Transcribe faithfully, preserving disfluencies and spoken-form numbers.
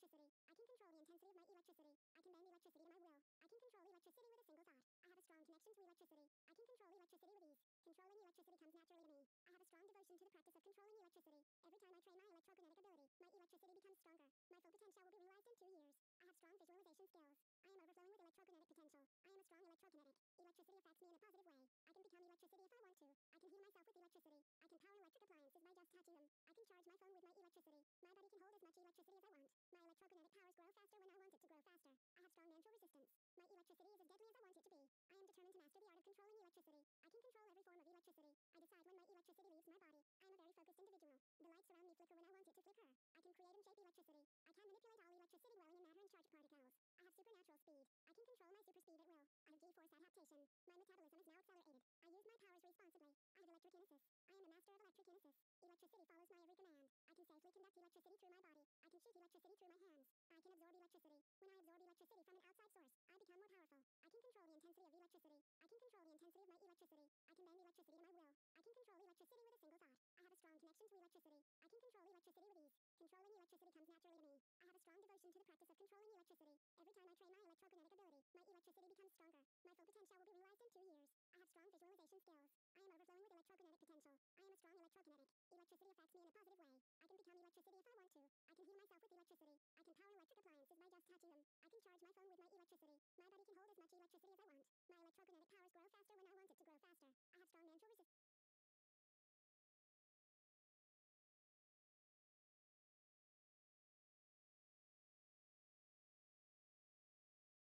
electricity. I can control the intensity of my electricity. I can bend electricity to my will. I can control electricity with a single thought. I have a strong connection to electricity. I can control electricity with ease. Controlling electricity comes naturally to me. I have a strong devotion to the practice of controlling electricity. Every time I train my electrokinetic ability, my electricity becomes stronger. My full potential will be realized in two years. I have strong visualization skills. I am overflowing with electrokinetic potential. I am a strong electrokinetic. Electricity affects me in a positive way. I can become electricity if I want to. I can heal myself with electricity. I can power electric appliances by just touching them. I can charge my phone with my electricity. My body can hold as much electricity as I want. My electrokinetic powers grow faster when I want it to grow faster. I have strong natural resistance. My electricity is as deadly as I want it to be. I am determined to master the art of controlling electricity. I can control every form of electricity. I decide when my electricity leaves my body. I am a very focused individual. The lights around me flicker when I want it to flicker. I can create and shape electricity. I can manipulate all electricity dwelling in matter and charged particles. I have supernatural speed. I can control my super speed at will. I have G-force adaptation. My metabolism is now accelerated. I use my powers responsibly. I have electrokinesis. I am a master of electrokinesis. Electricity follows my every command. I can safely conduct electricity through my body. I can shoot electricity through my hands. I can absorb electricity. When I absorb electricity from an outside source, I become more powerful. I can control the intensity of electricity. I can control the intensity of my electricity. I can bend electricity to my will. I can control electricity with a single thought. I have a strong connection to electricity. I can control electricity with ease. Controlling electricity comes naturally to me. I have a strong devotion to the practice of controlling electricity. Every time I train my electrokinetic ability, my electricity becomes stronger. My full potential will be realized in two years. I have strong visualization skills. I am overflowing with electrokinetic potential. I am a strong electrokinetic. Electricity affects me in a positive way. I can become electricity if I want to.